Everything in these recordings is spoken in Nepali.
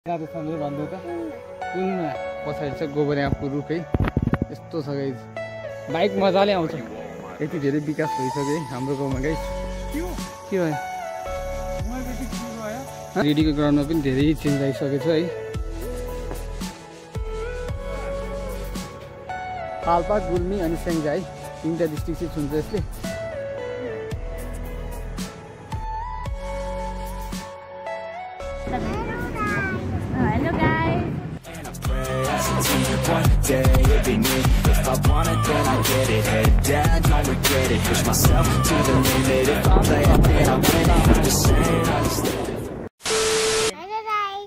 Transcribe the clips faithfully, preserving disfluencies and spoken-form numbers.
भन्दै भन्दै त पुलमा पछाडि छ गोबरयाँको रुख है। यस्तो छ गाइज, बाइक मजाले आउँछ। यति धेरै विकास भइसक्यो है हाम्रो गाउँमा गाइज। के भयो? रेडीको ग्राउन्डमा पनि धेरै चेन्ज आइसकेको छ है। पाल्पा, गुल्मी अनि स्याङ्जा है, तिनवटा डिस्ट्रिक्ट चाहिँ छुन्छ यसले। One day it'd be me. If I want it, then I get it. Head down, don't regret it. Push myself to the limit. If I'm there, then I win it. I'm just saying, I just did it. Hello guys.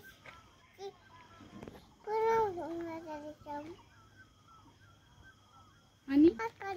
Ani?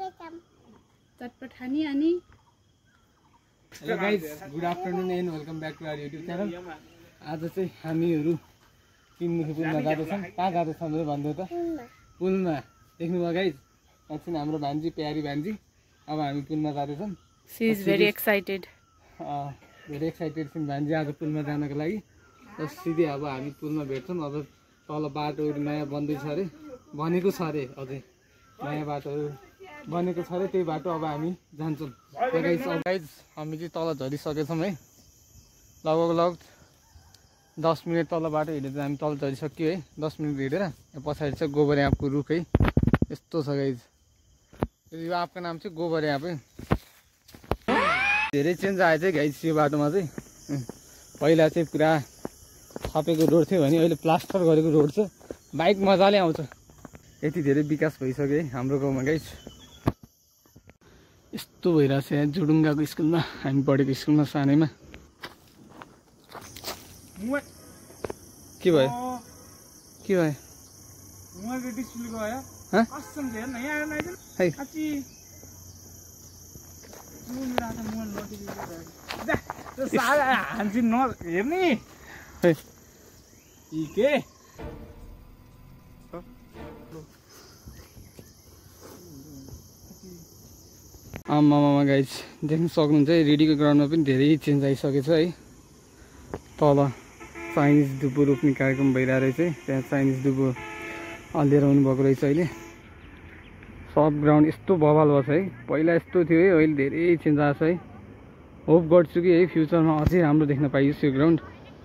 चटपट खानी अनि hello guys, good afternoon and welcome back to our YouTube channel. आज चाहिँ हामीहरू तिनमुखे पुलमा जाँदैछौँ। कहाँ जाँदैछौँ भने भन्दै त पुलमा देख्नुभयो गाइज। एकछिन हाम्रो भान्जी, प्यारी भान्जी, अब हामी पुलमा जाँदैछौँ। She is very excited. धेरै एक्साइटेड छौँ भान्जी आज पुलमा जानको लागि। र सिधै अब हामी पुलमा भेट्छौँ। अब तल बाटोहरू नयाँ बन्दैछ अरे, बनेको छ अरे, अझै नयाँ बाटोहरू बनेको छ अरे, त्यही बाटो अब हामी जान्छौँ। गाइज गाइज हामी चाहिँ तल झरिसकेछौँ है। लगभग लगभग दस मिनट तल बाटो हिँडेर हामी तल झरिसक्यो है। दस मिनट हिँडेर पछाडि चाहिँ गोबरयाँको रुख है। यस्तो छ गाइज। यो आपको नाम चाहिँ गोबरयाँ है। धेरै चेन्ज आएछ है गाइज यो बाटोमा चाहिँ। पहिला चाहिँ पुरा थपेको रोड थियो भने अहिले प्लास्टर गरेको रोड छ। बाइक मजाले आउँछ। यति धेरै विकास भइसक्यो है हाम्रो गाउँमा गाइज। यस्तो भइरहेछ यहाँ जुडुङ्गाको स्कुलमा, हामी पढेको स्कुलमा सानैमा। के भयो? के भयो? आमामा गाइज देख्न सक्नुहुन्छ है, रेडीको ग्राउन्डमा पनि धेरै चेन्ज आइसकेको छ है। तल चाइनिज डुबो रोप्ने कार्यक्रम भइरहेको रहेछ है। त्यहाँ चाइनिज डुबो लिएर आउनुभएको रहेछ अहिले। सब ग्राउन्ड यस्तो बवाल भएको छ है। पहिला यस्तो थियो है, अहिले धेरै चेन्ज आएको छ है। होप गर्छु कि है फ्युचरमा अझै राम्रो देख्न पाइयोस् यो ग्राउन्ड।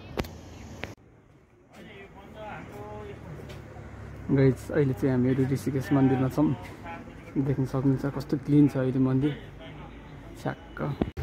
गाइज अहिले चाहिँ हामीहरू ऋषिकेश मन्दिरमा छौँ। देख्न सक्नुहुन्छ कस्तो क्लिन छ अहिले मन्दिर। छ्याक्क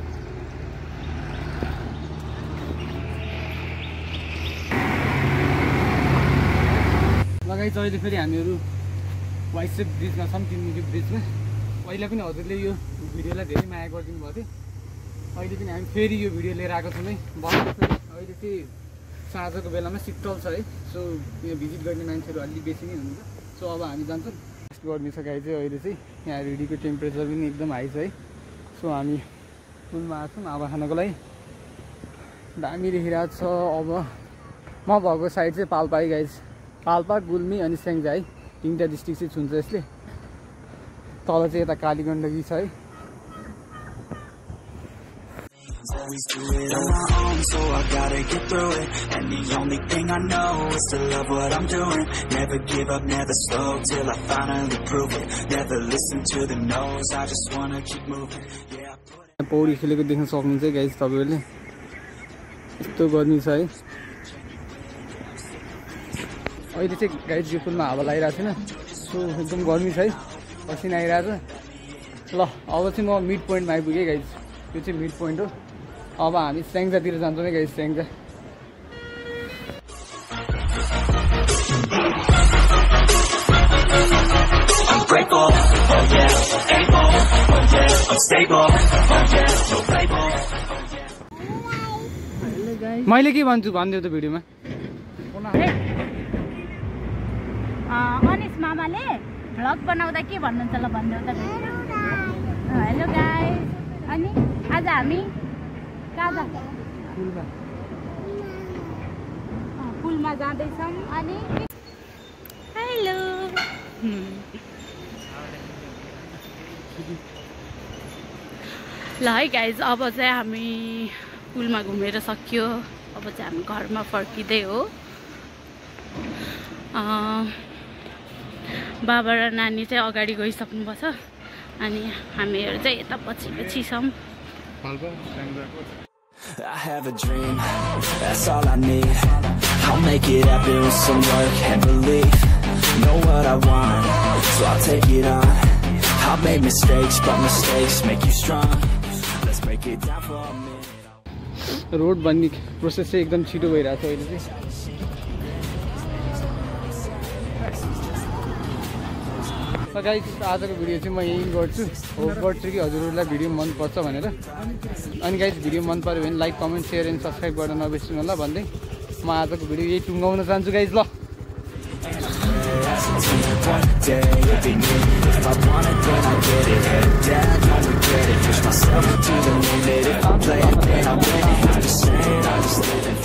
लगाइ चाहिँ अहिले फेरि हामीहरू वाइसेप ब्रिजमा छौँ, तिनमुखे ब्रिजमा। पहिला पनि हजुरले यो भिडियोलाई धेरै माया गरिदिनु भएको थियो। अहिले पनि हामी फेरि यो भिडियो लिएर आएको छौँ है। बस्नु फेरि अहिले चाहिँ साँझको बेलामा शीतल छ है। सो यो भिजिट गर्ने मान्छेहरू अलिक बेसी नै हुनुहुन्छ। सो अब हामी जान्छौँ। टेस्ट गर्ने छ गाई चाहिँ अहिले चाहिँ यहाँ रेडीको टेम्परेचर पनि एकदम हाई छ है। सो हामी पुलमा आएको छौँ अब खानको लागि। दामी देखिरहेको छ। अब म भएको साइड चाहिँ पाल्पा है गाइज। पाल्पा, गुल्मी अनि स्याङ्जा है, तिनवटा डिस्ट्रिक्ट चाहिँ छुन्छ यसले। तल चाहिँ यता कालीगण्डकी छ है। Always do it on my own, so I gotta get through it. And the only thing I know is to love what I'm doing. Never give up, never slow, till I finally prove it. Never listen to the no's, I just wanna keep moving. Yeah, I put it. पौडी खेलेको देख्न सक्नुहुन्छ है गाइज तपाईँहरूले। यस्तो गर्मी छ है। अहिले चाहिँ गाइज यो पुलमा हावा लागिरहेको छैन। सो एकदम गर्मी छ है, पसिना आइरहेको छ। ल अब चाहिँ म मिड पोइन्टमा आइपुगेँ गाइज। यो चाहिँ मिड पोइन्ट हो। अब हामी स्याङ्जातिर जान्छौँ है गाइज। स्याङ्जा मैले के भन्छु भनिदियो त भिडियोमा। अनिस मामाले भ्लग बनाउँदा के भन्नुहुन्छ ल भनिदेऊ त। Hello guys. अनि आज हामी कहाँ जान्छौँ? पुलमा। पुलमा जाँदैछौँ। अनि हेलो ल है गाइज, अब चाहिँ हामी पुलमा घुमेर सकियो। अब चाहिँ हामी घरमा फर्किँदै हो। बाबा र नानी चाहिँ अगाडि गइसक्नुपर्छ अनि हामीहरू चाहिँ यता पछि पछि छौँ। I have a dream, that's all I need. I'll make it happen with some work and belief. Know what I want, so I'll take it on. I've made mistakes, but mistakes make you strong. Let's break it down for a minute. Road बन्ने प्रोसेस चाहिँ एकदम छिटो भइरहेको छ अहिले चाहिँ। गाइस आजको भिडियो चाहिँ म यहीँ गर्छु। होप गर्छु कि हजुरहरूलाई भिडियो मनपर्छ भनेर। अनि गाइस भिडियो मन पऱ्यो भने like comment share and subscribe गर्न नबिर्सिनु होला भन्दै म आजको भिडियो यही टुङ्गाउन चाहन्छु गाइस। ल One day it'll be me. If I want it, then I get it. Head down, don't regret it. Push myself to the limit. If I play it, then I win it. I just say it, I just live it.